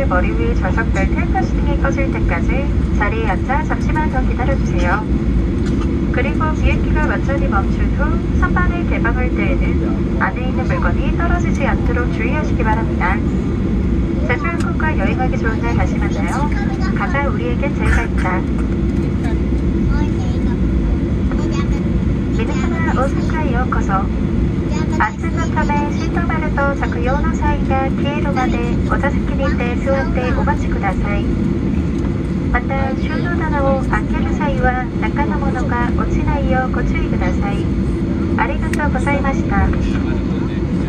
벨트를 머리 위 좌석 벨트 패스팅이 꺼질 때까지 자리에 앉아 잠시만 더 기다려주세요. 그리고 비행기가 완전히 멈춘 후 선반을 개방할 때에는 안에 있는 물건이 떨어지지 않도록 주의하시기 바랍니다. 제주항공과 여행하기 좋은 날 다시 만나요. 가자 우리에겐 제가 있다. 미네사나 오사카 요코소. 暑のためシートベルト着用の際が消えるまでお座席にて座ってお待ちください。また収納棚を開ける際は中のものが落ちないようご注意ください。ありがとうございました。